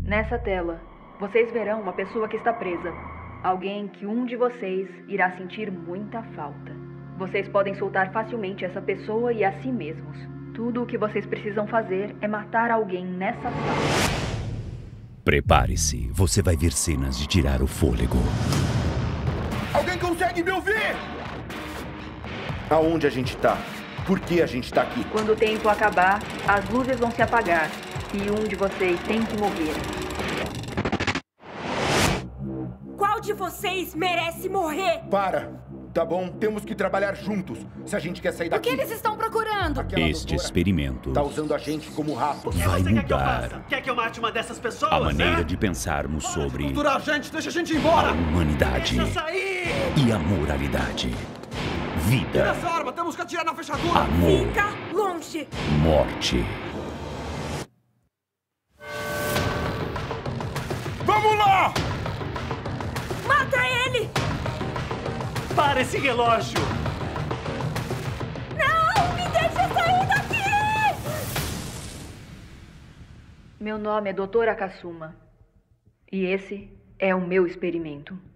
Nessa tela, vocês verão uma pessoa que está presa. Alguém que um de vocês irá sentir muita falta. Vocês podem soltar facilmente essa pessoa e a si mesmos. Tudo o que vocês precisam fazer é matar alguém nessa sala. Prepare-se, você vai ver cenas de tirar o fôlego. Alguém consegue me ouvir? Aonde a gente tá? Por que a gente tá aqui? Quando o tempo acabar, as luzes vão se apagar e um de vocês tem que morrer. Qual de vocês merece morrer? Para! Tá bom, temos que trabalhar juntos se a gente quer sair O daqui. que eles estão procurando? Aquela Este doutora experimento tá usando a gente como rato. vai mudar Quer que eu mate uma dessas pessoas? a maneira de pensarmos sobre Torturar a gente, deixa a gente ir a embora! humanidade Deixa eu sair! e a moralidade. Vida, Essa arma, temos que atirar na fechadura! amor, Fica longe! morte. Vamos lá! Mata ele! Para esse relógio! Não! Me deixa sair daqui! Meu nome é Doutora Kasuma. E esse é o meu experimento.